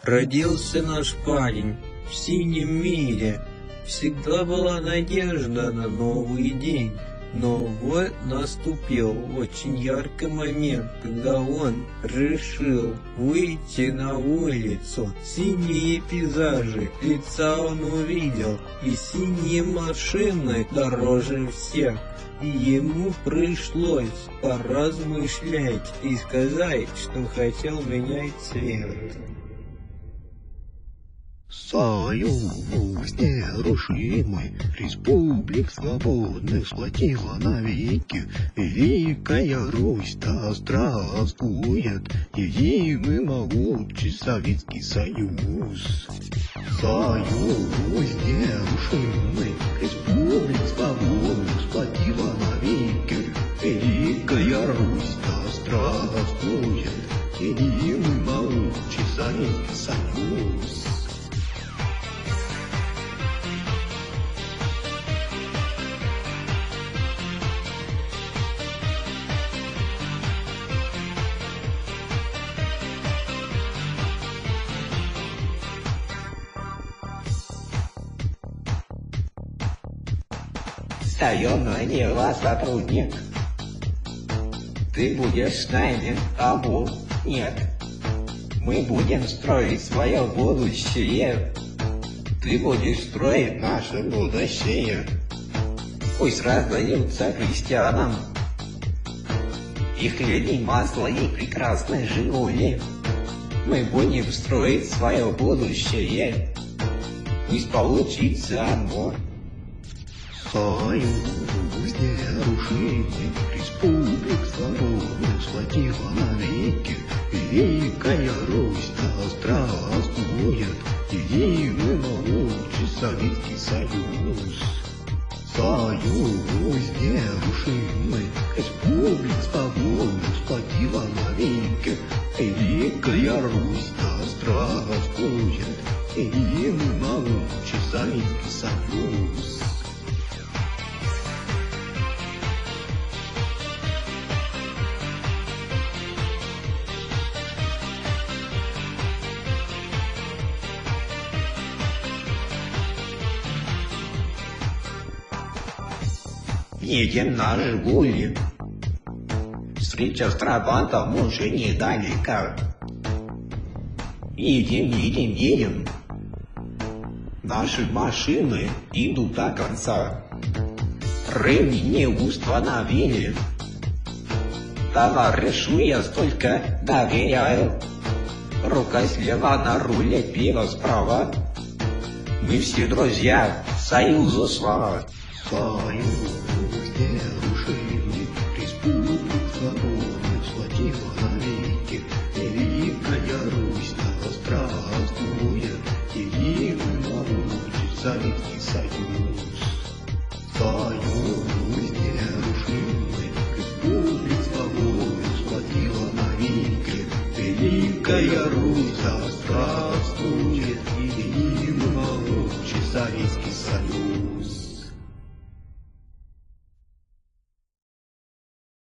Родился наш парень в синем мире. Всегда была надежда на новый день. Но вот наступил очень яркий момент, когда он решил выйти на улицу. Синие пейзажи лица он увидел, и синие машины дороже всех. И ему пришлось поразмышлять и сказать, что хотел менять цвет. Союз нерушимый, республик свободных сплотила навеки. Великая Русь да здравствует, единый могучий Советский Союз. Союз нерушимый, республик свободных сплотила навеки. Великая Русь да здравствует, единый могучий Советский Союз. Встаем на дело, сотрудник. Ты будешь с нами, табу нет. Мы будем строить свое будущее. Ты будешь строить наше будущее. Пусть раздаются крестьянам и хлеб, масло и прекрасные «Жигули». Мы будем строить свое будущее. Пусть получится оно. Союз нерушимый, республик свободных сплотила навеки. Великая Русь да здравствует, единый могучий Советский Союз. Союз нерушимый, республик свободных сплотила навеки. Великая Русь да здравствует, единый могучий Советский Союз. Едем на «Жигули». Встреча с трабантом уже недалека. Едем. Наши машины идут до конца. Ремни не установили. Товарищу я столько доверяю. Рука слева на руле, пиво справа. Мы все друзья, союзу слава. Союз нерушимый, республик свободных сплотила навеки. Великая Русь да здравствует, единый могучий Советский Союз. Союз нерушимый, республик свободных сплотила навеки. Великая Русь да здравствует, единый